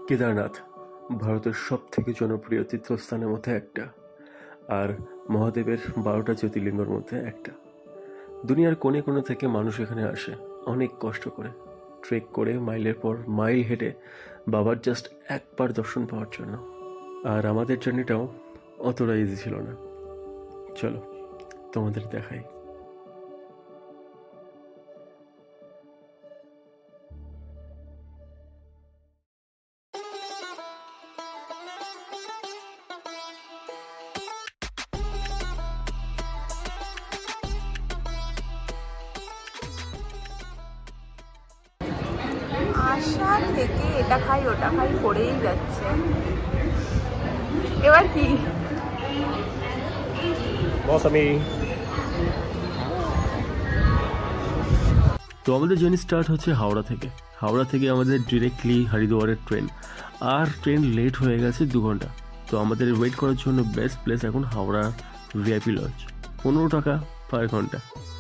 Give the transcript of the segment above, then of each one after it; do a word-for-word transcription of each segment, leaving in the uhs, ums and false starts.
কেদারনাথ ভারতের সব থেকে জনপ্রিয় তীর্থস্থানের মধ্যে একটা, আর মহাদেবের বারোটা জ্যোতির্লিঙ্গের মধ্যে একটা। দুনিয়ার কোণে কোণে থেকে মানুষ এখানে আসে অনেক কষ্ট করে, ট্রেক করে, মাইলের পর মাইল হেঁটে বাবার জাস্ট একবার দর্শন পাওয়ার জন্য। আর আমাদের জার্নিটাও অতটা ইজি ছিল না। চলো তোমাদের দেখাই। আশা থেকে এটা খাই ওটা খাই করেই যাচ্ছে। এবার কি মৌসুমি। তো আমাদের জার্নি স্টার্ট হচ্ছে হাওড়া থেকে। হাওড়া থেকে আমাদের ডিরেক্টলি হরিদ্বারের ট্রেন, আর ট্রেন লেট হয়ে গেছে দু ঘন্টা। তো আমাদের ওয়েট করার জন্য বেস্ট প্লেস এখন হাওড়া ভিআইপি লজ, পনেরো টাকা পার ঘন্টা।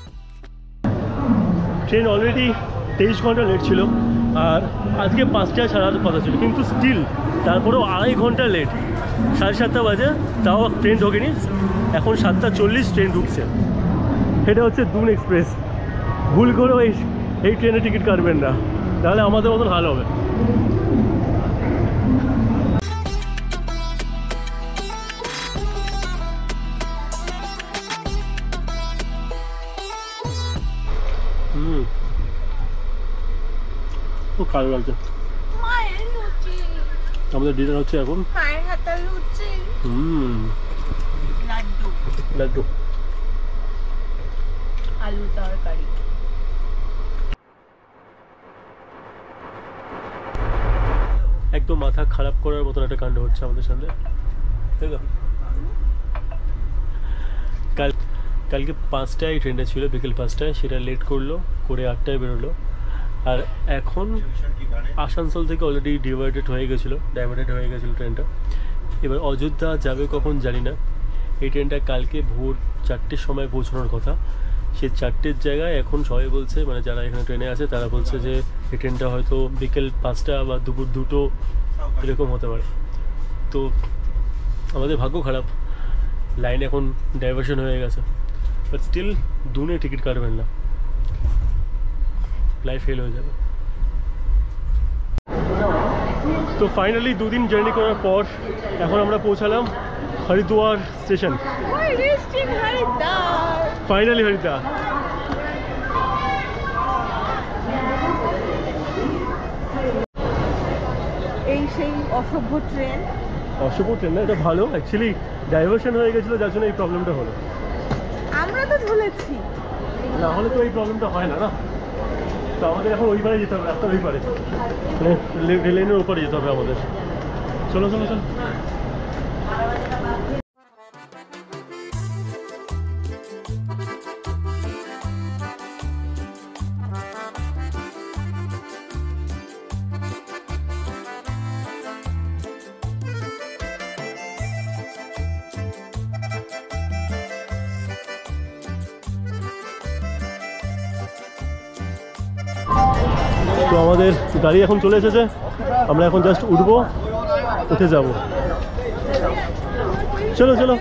ট্রেন অলরেডি তেইশ ঘন্টা লেট ছিল, আর আজকে পাঁচটায় ছাড়ার কথা ছিল, কিন্তু স্টিল তারপরেও আড়াই ঘন্টা লেট। সাড়ে সাতটা বাজে, তাও ট্রেন ঢোকেনি। এখন সাতটা চল্লিশ ট্রেন ঢুকছে। এটা হচ্ছে দুন এক্সপ্রেস। ভুল করেও এই এই ট্রেনে টিকিট কাটবেন না, তাহলে আমাদের মতন ভালো হবে। হুম, খুব ভালো লাগছে। আমাদের ডিনার হচ্ছে এখন মায়ের হাতের লুচি, হুম লাড্ডু, লাড্ডু, আলু তরকারি। একদম মাথা খারাপ করার মতন একটা কাণ্ড হচ্ছে আমাদের সামনে, তাই তো? কাল কালকে পাঁচটায় ট্রেনটা ছিল, বিকেল পাঁচটায়, সেটা লেট করলো করে আটটায় বেরোলো। আর এখন আসানসোল থেকে অলরেডি ডিভাইডেড হয়ে গেছিলো, ডাইভার্টেড হয়ে গেছিলো ট্রেনটা। এবার অযোধ্যা যাবে কখন জানি না। এই ট্রেনটা কালকে ভোর চারটের সময় পৌঁছানোর কথা, সে চারটের জায়গায় এখন সবাই বলছে, মানে যারা এখানে ট্রেনে আছে তারা বলছে যে এই ট্রেনটা হয়তো বিকেল পাঁচটা বা দুপুর দুটো এরকম হতে পারে। তো আমাদের ভাগ্য খারাপ, লাইন এখন ডাইভার্সন হয়ে গেছে। বাট স্টিল দুনে টিকিট কাটবেন না, লাইফ ফেল হয়ে যাবে। তো ফাইনালি দুদিন জার্নি করার পর এখন আমরা পৌঁছালাম হরিদ্বার স্টেশন। ফাইনালি হরিদ্বার। এই সেই অসভ্য ট্রেন। অসভ্য ট্রেন না, এটা ভালো। অ্যাকচুয়ালি ডাইভার্সন হয়ে গেছিলো, যার জন্য এই প্রবলেমটা হলো। আমরা তো ঝুলেছি, না হলে তো এই প্রবলেমটা হয় না না। তো আমাদের এখন ওই পারে যেতে হবে, রাস্তার ওই পারে, মানে রেল লাইনের ওপারে যেতে হবে আমাদের। চলো চলো চলো। তো আমাদের গাড়ি এখন চলে এসেছে, আমরা এখন জাস্ট উঠবো, উঠে যাব। চলো চলো।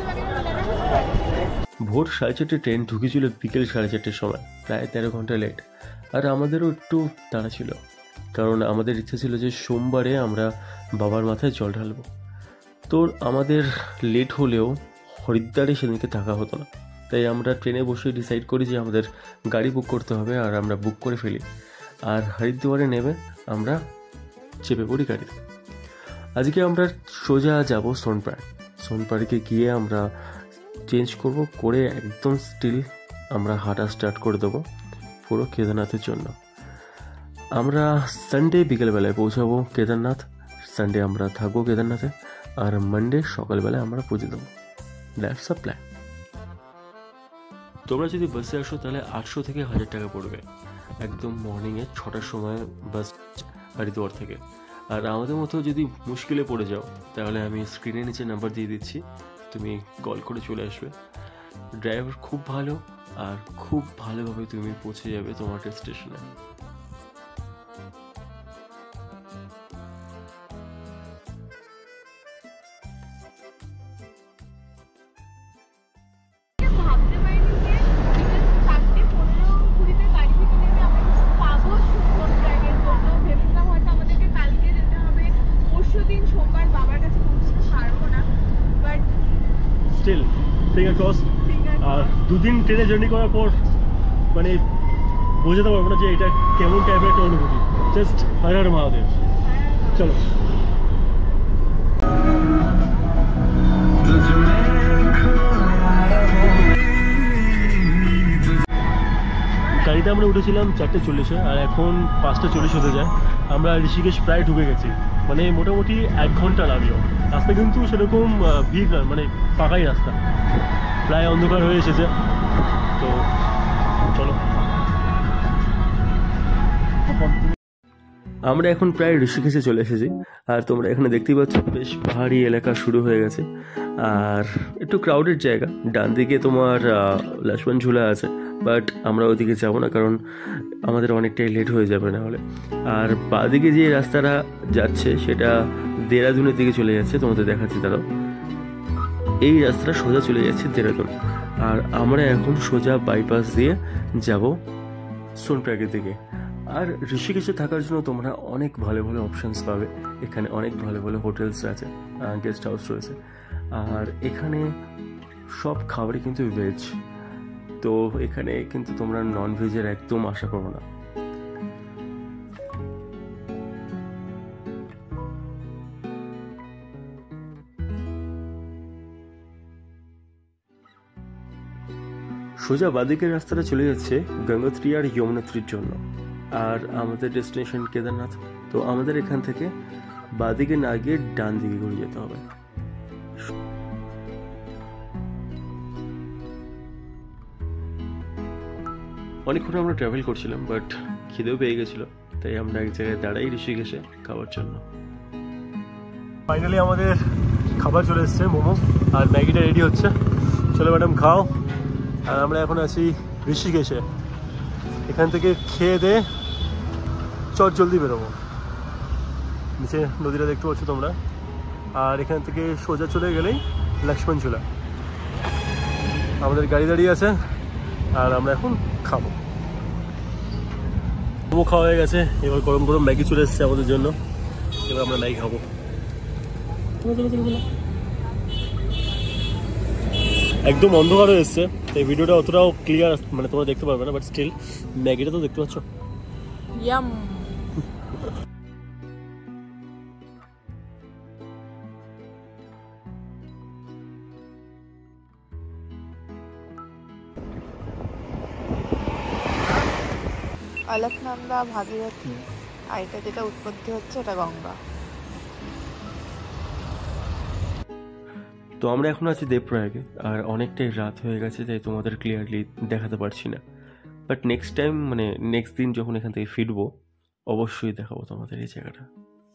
ভোর সাড়ে চারটে ট্রেন ঢুকেছিল বিকেল সাড়ে চারটের সময়, প্রায় তেরো ঘন্টা লেট। আর আমাদেরও একটু তাড়া ছিল, কারণ আমাদের ইচ্ছা ছিল যে সোমবারে আমরা বাবার মাথায় জল ঢালবো। তো আমাদের লেট হলেও হরিদ্বারে সেদিনকে থাকা হতো না, তাই আমরা ট্রেনে বসে ডিসাইড করি যে আমাদের গাড়ি বুক করতে হবে, আর আমরা বুক করে ফেলি। আর হরিদ্বারে নেমে আমরা চেপে পড়ি গাড়িতে। আজকে আমরা সোজা যাব সোনপাড়। সোনপাড়কে গিয়ে আমরা চেঞ্জ করব, করে একদম স্টিল আমরা হাঁটা স্টার্ট করে দেবো পুরো কেদারনাথের জন্য। আমরা সানডে বিকেলবেলায় পৌঁছাবো কেদারনাথ। সানডে আমরা থাকবো কেদারনাথে, আর মানডে সকালবেলায় আমরা পৌঁছে দেবো। That's a plan. তোমরা যদি বাসে আসো তাহলে আটশো থেকে হাজার টাকা পড়বে, একদম মর্নিংয়ে ছটার সময় বাস হরিদ্বার থেকে। আর আমাদের মতো যদি মুশকিলে পড়ে যাও তাহলে আমি স্ক্রিনের নিচে নাম্বার দিয়ে দিচ্ছি, তুমি কল করে চলে আসবে। ড্রাইভার খুব ভালো, আর খুব ভালোভাবে তুমি পৌঁছে যাবে তোমার স্টেশনে। Finger cross. আর দুদিন ট্রেনে জার্নি করার পর মানে বোঝাতে পারবো না যে এটা কেমন টাইপের একটা অনুভূতি। জাস্ট হর হর মহাদেব। চলো গাড়িতে আমরা উঠেছিলাম চারটে চল্লিশে, আর এখন পাঁচটা চল্লিশ হতে যায়। আমরা ঋষিকেশ প্রায় ঢুকে গেছি, মানে মোটামুটি এক ঘন্টা লাগলো। রাস্তা কিন্তু সেরকম ভিড় নয়, মানে ফাঁকাই রাস্তা, প্রায় অন্ধকার হয়ে এসেছে। তো চলো, আমরা এখন প্রায় ঋষিকেশে চলে এসেছি। আর তোমরা এখানে দেখতেই পাচ্ছ বেশ পাহাড়ি এলাকা শুরু হয়ে গেছে, আর একটু ক্রাউডেড জায়গা। ডান দিকে তোমার লক্ষ্মণ ঝুলা আছে, বাট আমরা ওদিকে যাবো না, কারণ আমাদের অনেকটাই লেট হয়ে যাবে না হলে। আর বাঁদিকে যে রাস্তাটা যাচ্ছে সেটা দেরাদুনের দিকে চলে যাচ্ছে, তোমাদের দেখাচ্ছি দাঁড়াও। এই রাস্তাটা সোজা চলে যাচ্ছে দেরাদুন, আর আমরা এখন সোজা বাইপাস দিয়ে যাব সোনপ্রয়াগের দিকে। আর ঋষিকেশে থাকার জন্য তোমরা অনেক ভালো ভালো অপশানস পাবে। এখানে অনেক ভালো ভালো হোটেলস আছে, গেস্ট হাউস রয়েছে, আর এখানে সব খাবারই কিন্তু ভেজ। তো এখানে কিন্তু তোমরা নন ভেজের একদম আশা করো না। সোজা বাদিকের রাস্তাটা চলে যাচ্ছে গঙ্গোত্রী আর যমুনোত্রীর জন্য, আর আমাদের ডেস্টিনেশন কেদারনাথ। তো আমাদের এখান থেকে বাদিকে না গিয়ে ডান দিকে ঘুরে যেতে হবে। অনেকক্ষণ আমরা ট্রাভেল করছিলাম, বাট খিদেও পেয়ে গেছিলো, তাই আমরা এক জায়গায় দাঁড়াই ঋষিকেশে খাবার জন্য। ফাইনালি আমাদের খাবার চলে এসছে, মোমো আর ম্যাগিটা রেডি হচ্ছে। চলো ম্যাডাম খাও। আর আমরা এখন আছি ঋষিকেশে, এখান থেকে খেয়ে দে চট জলদি বেরোবো। নিচে নদীটা দেখতে পাচ্ছ তোমরা, আর এখান থেকে সোজা চলে গেলেই লক্ষ্মণ ঝুলা। আমাদের গাড়ি দাঁড়িয়ে আছে, আর আমরা এখন খাবো। মোমো খাওয়া হয়ে গেছে, এবার গরম গরম ম্যাগি চলে এসছে আমাদের জন্য। এবার আমরা ম্যাগি খাবো। একদম অন্ধকার হয়ে এসছে, এই ভিডিওটা অতটাও ক্লিয়ার মানে তোমরা দেখতে পারবে না, বাট স্টিল ম্যাগিটা তো দেখতে পাচ্ছ। ইয়াম। অলকনন্দা, ভাগীরথী, আর এটা যেটা উৎপত্তি হচ্ছে এটা গঙ্গা। তো আমরা এখন আছি দেবপ্রয়াগে, আর অনেকটাই রাত হয়ে গেছে, তাই তোমাদের ক্লিয়ারলি দেখাতে পারছি না। বাট নেক্সট টাইম মানে নেক্সট দিন যখন এখান থেকে ফিরবো অবশ্যই দেখাবো তোমাদের এই জায়গাটা।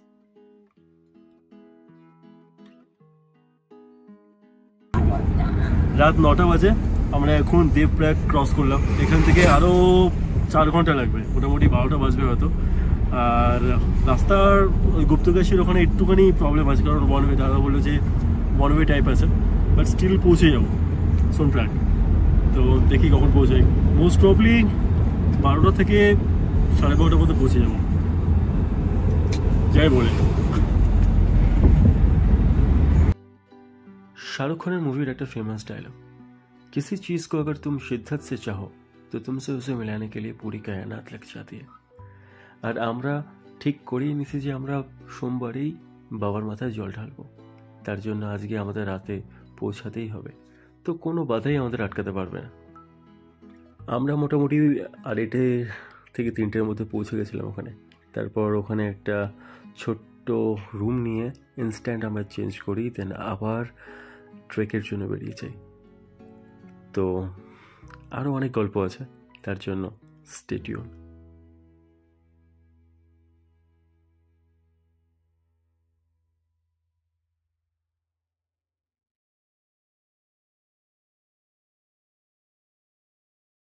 রাত নটা বাজে, আমরা এখন দেবপ্রয়াগ ক্রস করলাম। এখান থেকে আরও চার ঘন্টা লাগবে, মোটামুটি বারোটা বাজবে হয়তো। আর রাস্তার ওই গুপ্তকাশীর ওখানে একটুখানি প্রবলেম আছে, কারণ ওয়ান ওয়ে, দাদা বললো যে ওয়ান ওয়ে টাইপ আছে, বাট স্টিল পৌঁছে যাবো সোনপ্রয়াগ। তো দেখি কখন পৌঁছাই, মোস্ট প্রবলি বারোটা থেকে সাড়ে বারোটার মধ্যে পৌঁছে যাবো যাই বলে। शाहरुख खान मूवीर एक फेमस डायलॉग, किसी चीज को अगर तुम शिद्दत से चाहो तो तुमसे उसे मिलाने के लिए पूरी कायनात लग जाती है। और আমরা ঠিক করেই নিছি যে আমরা সোমবারেই বাবার মাথায় জল ঢালবো, তার জন্য আজকে আমাদের রাতে পৌঁছাতেই হবে। তো কোনো বাধাই আমাদের আটকাতে পারবে না। আমরা মোটামুটি আড়াইটে থেকে তিনটের মধ্যে পৌঁছে গেছিলাম ওখানে। তারপর ওখানে একটা ছোট্ট রুম নিয়ে ইনস্ট্যান্ট আমরা চেঞ্জ করি, দেন আবার ট্রেকের জন্য বেরিয়ে যাই। তো আরও অনেক গল্প আছে, তার জন্য স্টে টিউন।